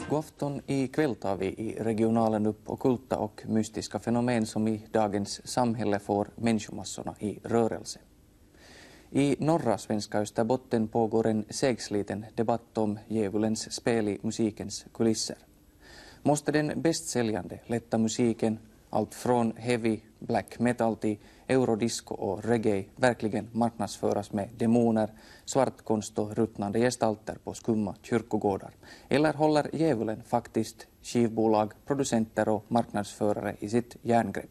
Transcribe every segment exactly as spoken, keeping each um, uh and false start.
God afton, i kväll tar vi i regionalen upp ockulta och mystiska fenomen som i dagens samhälle får människomassorna i rörelse. I norra svenska Österbotten pågår en segsliten debatt om djävulens spel i musikens kulisser. Måste den bästsäljande lätta musiken, allt från heavy black metal till eurodisco och reggae, verkligen marknadsföras med demoner, svartkonst och ruttnande gestalter på skumma kyrkogårdar? Eller håller djävulen faktiskt skivbolag, producenter och marknadsförare i sitt järngrepp?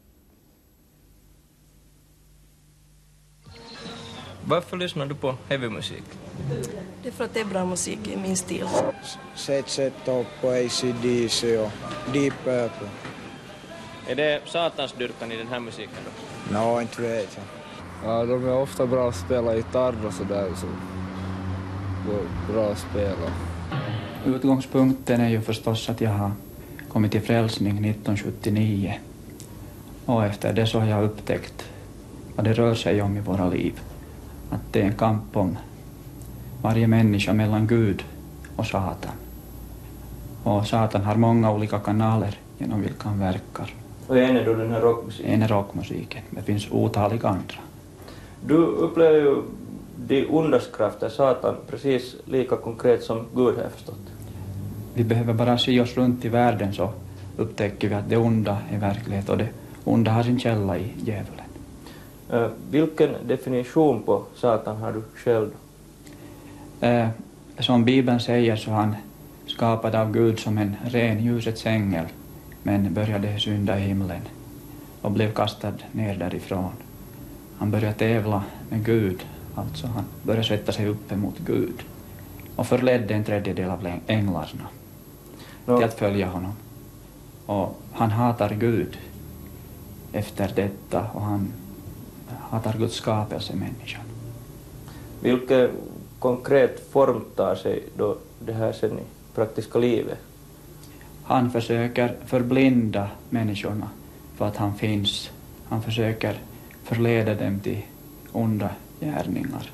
Varför lyssnar du på heavymusik? Det är för att det är bra musik i min stil. Sätt sätt upp på A C D C och Deep Purple. Är det satansdyrkan i den här musiken då? Nå, no, inte vet jag. Ja, de är ofta bra att spela gitarr och sådär, så bra att spela. Utgångspunkten är ju förstås att jag har kommit till frälsning nittonhundrasjuttionio. Och efter det så har jag upptäckt vad det rör sig om i våra liv. Att det är en kamp om varje människa mellan Gud och Satan. Och Satan har många olika kanaler genom vilka han verkar. Och en är då den här rockmusiken? En är rockmusiken. Det finns otaliga andra. Du upplever ju de ondas krafter, Satan, precis lika konkret som Gud har förstått. Vi behöver bara se oss runt i världen så upptäcker vi att det onda är verklighet och det onda har sin källa i djävulen. Uh, vilken definition på Satan har du själv? Uh, som Bibeln säger så han skapad av Gud som en ren ljusets ängel, men började synda i himlen och blev kastad ner därifrån. Han började tävla med Gud, alltså han började sätta sig upp emot Gud och förledde en tredjedel av änglarna no. till att följa honom. Och han hatar Gud efter detta och han hatar Guds skapelse människan. Vilken konkret form tar sig då det här sen i praktiska livet? Han försöker förblinda människorna för att han finns. Han försöker förleda dem till onda gärningar.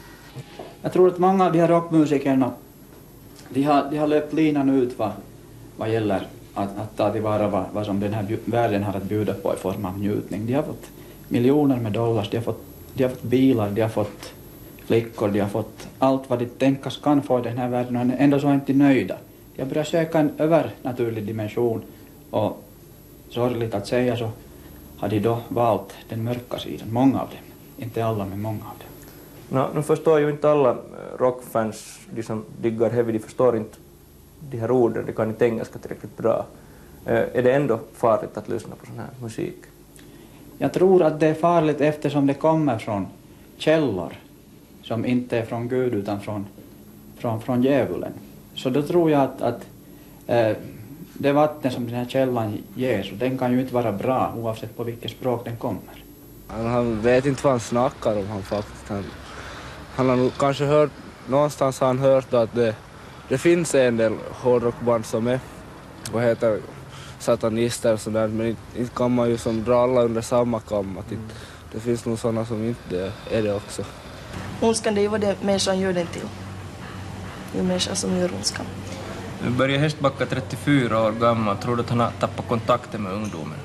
Jag tror att många av de här rockmusikerna de har, de har löpt linan ut vad, vad gäller att, att ta tillvara vad, vad som den här världen har att bjuda på i form av njutning. De har fått miljoner med dollars, de har fått, de har fått bilar, de har fått flickor, de har fått allt vad de tänkas kan få i den här världen och ändå så är inte nöjda. De har börjat söka en övernaturlig dimension och sorgligt att säga så har de då valt den mörka sidan, många av dem. Inte alla, men många av dem. No, nu förstår ju inte alla rockfans, de som diggar heavy, de förstår inte de här orden, de kan inte engelska tillräckligt bra. Är det ändå farligt att lyssna på sån här musik? Jag tror att det är farligt eftersom det kommer från källor som inte är från Gud utan från, från, från djävulen. Så då tror jag att, att eh, det vatten som den här källan ger, så den kan ju inte vara bra oavsett på vilket språk den kommer. Han, han vet inte vad han snackar om han faktiskt. Han, han har nog kanske hört, någonstans har han hört att det, det finns en del hårdrockband som är, vad heter satanister och sådär, men inte, inte kan man ju som dra alla under samma kam. Att inte, det finns nog sådana som inte är det också. Ondskan, det är ju vad det människan gör den till. Det är människan som gör ondskan. Börje Hästbacka, trettiofyra år gammal, tror du att han har tappat kontakten med ungdomen?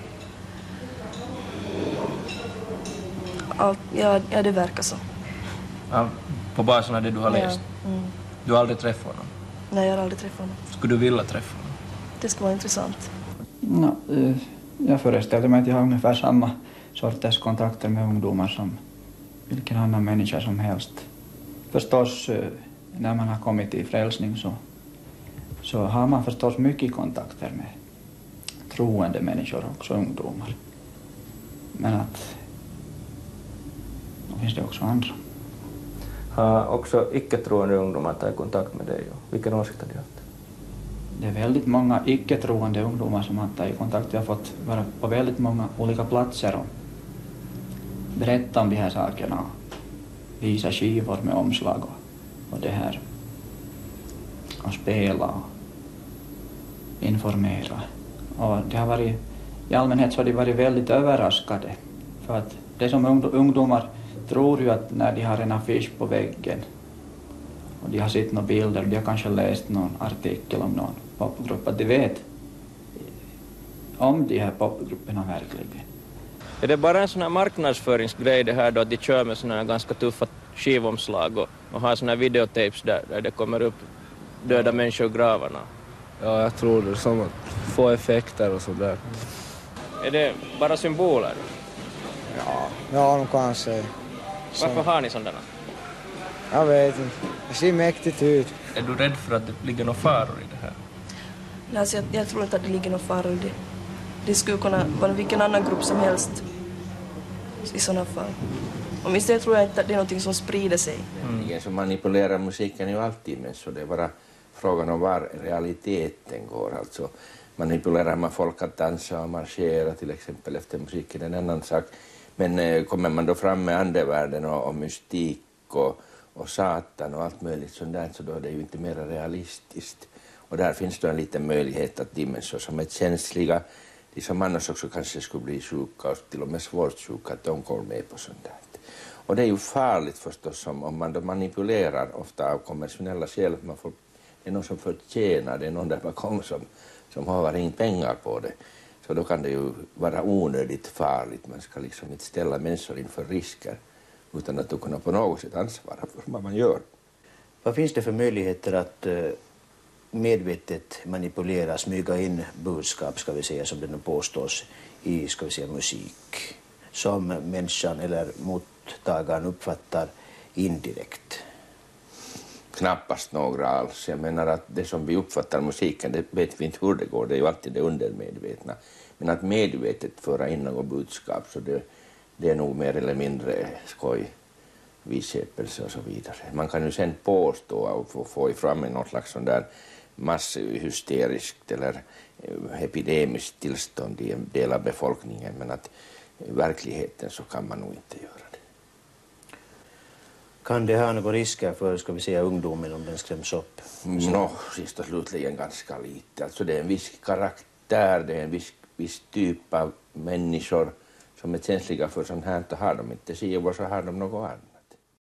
Allt, ja, ja, det verkar så. Ja, på basen av det du har läst? Ja, mm. Du har aldrig träffat honom? Nej, jag har aldrig träffat honom. Skulle du vilja träffa honom? Det skulle vara intressant. No, jag föreställer mig att jag har ungefär samma sorters kontakter med ungdomar som vilken annan människa som helst. Förstås, när man har kommit till frälsning så, så har man förstås mycket kontakter med troende människor, också ungdomar. Men att då finns det också andra. Har också icke-troende ungdomar tagit kontakt med dig? Vilken åsikt har de haft? Det är väldigt många icke-troende ungdomar som har tagit kontakt. Jag har fått vara på väldigt många olika platser och berätta om de här sakerna. Visa skivor med omslag och, och det här. Och spela och informera. Och det har varit, i allmänhet så har de varit väldigt överraskade. För att det som ungdomar tror ju att när de har en affisch på väggen och de har sett några bilder, de har kanske läst någon artikel om någon popgrupp, att de vet om de här popgrupperna verkligen. Är det bara en sån här marknadsföringsgrej det här då, att de kör med såna här ganska tuffa skivomslag och, och har såna här videotapes där, där det kommer upp döda människor i gravarna? Ja, jag tror det, som att få effekter och sådär. Är det bara symboler? Ja, ja de kanske. Varför har ni sådana? Jag vet inte. Det ser mäktigt ut. Är du rädd för att det ligger några faror i det här? Nej, alltså jag, jag tror inte att det ligger några faror i det. Det skulle kunna vara vilken annan grupp som helst i sådana fall. Och istället tror jag inte att det är något som sprider sig. Mm. Ingen som manipulerar musiken är ju alltid med, så det är bara frågan om var realiteten går. Alltså manipulerar man folk att dansa och marschera till exempel efter musiken är en annan sak. Men eh, kommer man då fram med andevärlden och, och mystik och, och satan och allt möjligt sånt där, så då är det ju inte mer realistiskt. Och där finns då en liten möjlighet att de människor som är känsliga, de som annars också kanske skulle bli sjuka och till och med svårt sjuka, att de går med på sånt där. Och det är ju farligt förstås om, om man då manipulerar ofta av konventionella skäl. Man får, det är någon som förtjänar, det är någon där bakom som, som har in pengar på det. Så då kan det ju vara onödigt farligt. Man ska liksom inte ställa människor inför risker utan att då kunna på något sätt ansvara för vad man gör. Vad finns det för möjligheter att medvetet manipulera, smyga in budskap, ska vi säga, som det nu påstås i, ska vi säga, musik, som människan eller mottagaren uppfattar indirekt? Knappast några alls. Jag menar att det som vi uppfattar musiken, det vet vi inte hur det går, det är ju alltid det undermedvetna. Men att medvetet föra in något budskap, så det, det är nog mer eller mindre skoj, vidskepelse och så vidare. Man kan ju sen påstå och få, få fram i något slags sån där masshysteriskt eller epidemiskt tillstånd i en del av befolkningen, men att i verkligheten så kan man nog inte göra det. Kan det ha några risker för, ska vi säga, ungdomen om den skräms upp? Nå, sist och slutligen ganska lite. Alltså det är en viss karaktär, det är en viss, viss typ av människor som är känsliga för sånt här, så har de inte sig och så har de något annat.